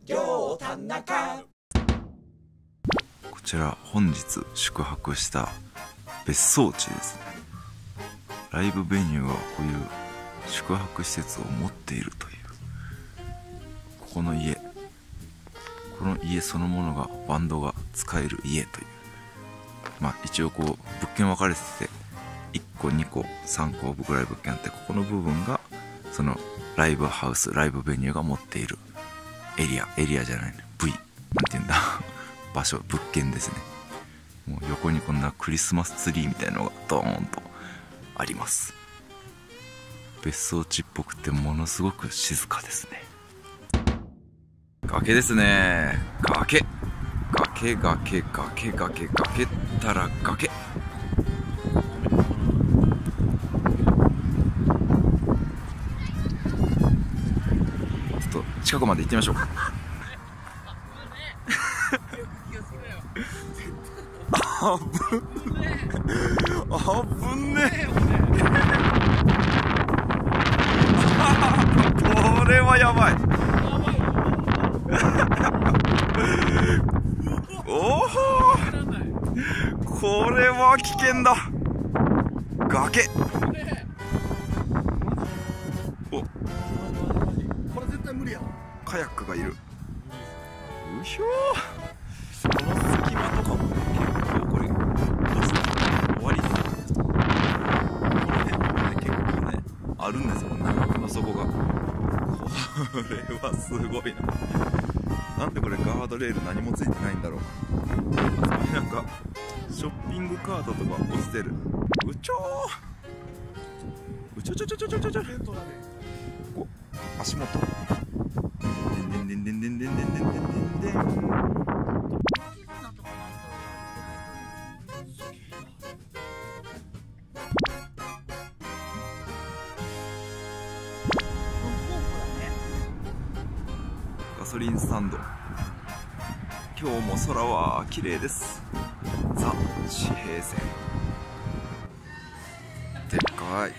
両田中。 こちら本日宿泊した別荘地ですね。ライブベニューがこういう宿泊施設を持っているという、この家そのものがバンドが使える家という、一応こう物件分かれてて1個2個3個ぐらい物件あって、ここの部分がそのライブハウス、ライブベニューが持っているエリアじゃないね、なんていうんだ場所、物件ですね。もう横にこんなクリスマスツリーみたいなのがドーンとあります。別荘地っぽくてものすごく静かですね。崖ですね。崖ったら崖。ちょっと近くまで行ってみましょうか。危ねえ。これはやばい。おお、これは危険だ。崖。お、 これ絶対無理や。 カヤックがいる。うひょー。この隙間とかも結構これ終わりです。この辺もね結構ねあるんですよ、長くの底が。これはすごいな。なんでこれガードレール何もついてないんだろう。なんかショッピングカートとか落ちてる。うちょー、うちょちょちょちょちょちょちょ。お、足元。でんでんでんでんでんでんでんでんでんでんでん。ガソリンスタンド。今日も空は綺麗です。ザ・地平線。でっかい。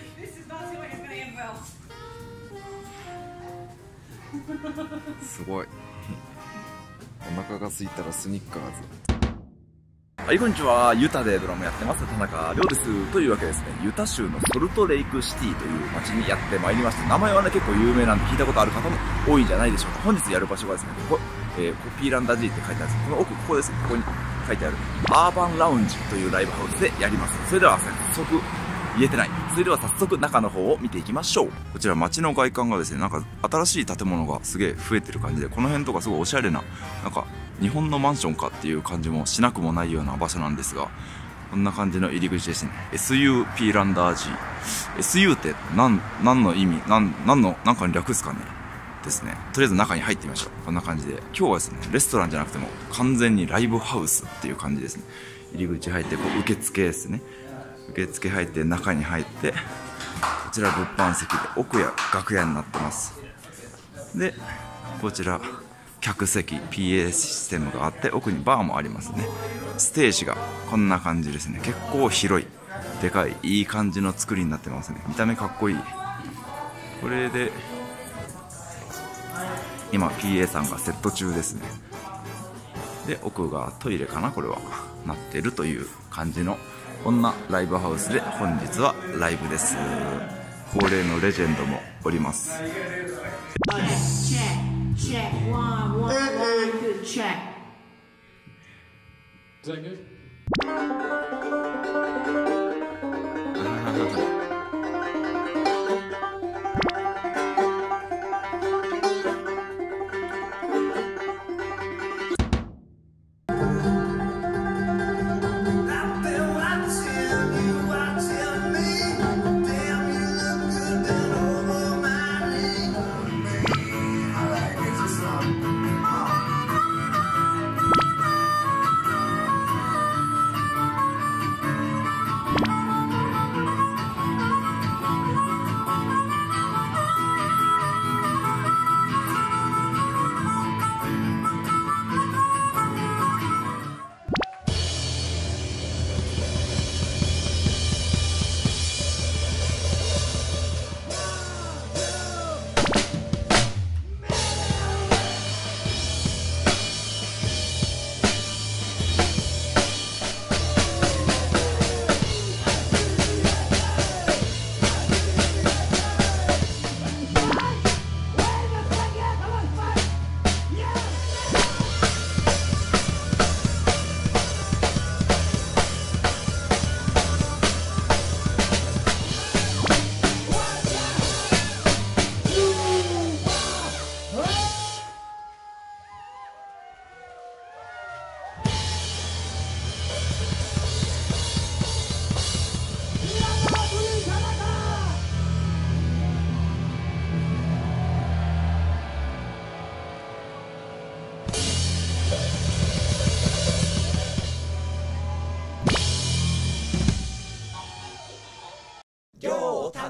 すごい。お腹が空いたらスニッカーズ。はい、こんにちは。ユタでドラムやってます田中亮です。というわけですね、ユタ州のソルトレイクシティという街にやってまいりました。名前はね結構有名なんで聞いたことある方も多いんじゃないでしょうか。本日やる場所がですね、ここ、コピーランダ G って書いてあるんです。この奥、ここですね。ここに書いてあるアーバンラウンジというライブハウスでやります。それでは早速、言えてない。それでは早速中の方を見ていきましょう。こちら街の外観がですね、なんか新しい建物がすげえ増えてる感じで、この辺とかすごいおしゃれな、なんか日本のマンションかっていう感じもしなくもないような場所なんですが、こんな感じの入り口ですね。SUP ランダー G。SU って何の意味、何かに略ですかねですね。とりあえず中に入ってみましょう。こんな感じで。今日はですね、レストランじゃなくても完全にライブハウスっていう感じですね。入り口入って、こう受付ですね。受付入って中に入って、こちら物販席で奥や楽屋になってます。で、こちら客席 PA システムがあって、奥にバーもありますね。ステージがこんな感じですね。結構広い、でかい、いい感じの作りになってますね。見た目かっこいい。これで今 PA さんがセット中ですね。で、奥がトイレかな、これはなってるという感じの、こんなライブハウスで本日はライブです。恒例のレジェンドもおります。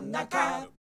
中